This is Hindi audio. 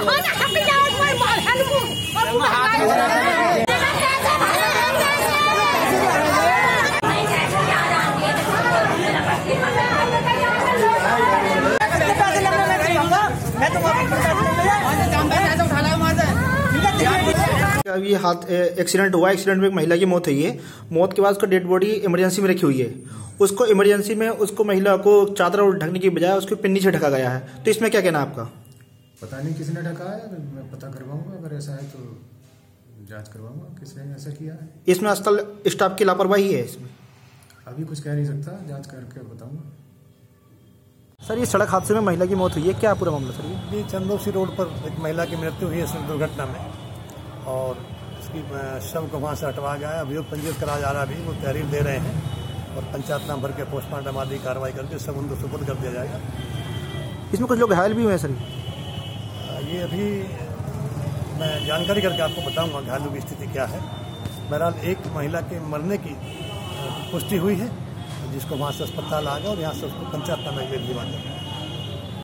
अभी हाथ एक्सीडेंट हुआ, एक्सीडेंट में एक महिला की मौत हुई है। मौत के बाद उसका डेड बॉडी इमरजेंसी में रखी हुई है। उसको इमरजेंसी में उसको महिला को चादर ढकने की बजाय उसको पिन्नी से ढका गया है। तो इसमें क्या कहना है आपका? पता नहीं किसने ढका है, मैं पता करवाऊंगा। अगर ऐसा है तो जांच करवाऊंगा किसने ऐसा किया है। इसमें अस्पताल स्टाफ की लापरवाही है। इसमें अभी कुछ कह नहीं सकता, जांच करके बताऊंगा। सर, ये सड़क हादसे में महिला की मौत हुई है, क्या पूरा मामला सर? ये चंदौसी रोड पर एक महिला की मृत्यु हुई है सड़क दुर्घटना में, और उसकी शव को वहाँ से हटवा गया है। अभियोग पंजीकृत कराया जा रहा है, अभी वो तहरीर दे रहे हैं और पंचायत नाम भर के पोस्टमार्टम आदि कार्रवाई करके सब उनको सुपुर्द कर दिया जाएगा। इसमें कुछ लोग घायल भी हुए हैं सर? ये अभी मैं जानकारी करके आपको बताऊंगा घायलों की स्थिति क्या है। बहरहाल एक महिला के मरने की पुष्टि हुई है, जिसको वहाँ से अस्पताल आ गया और यहाँ से उसको पंचायत नाम दिलवा दिया।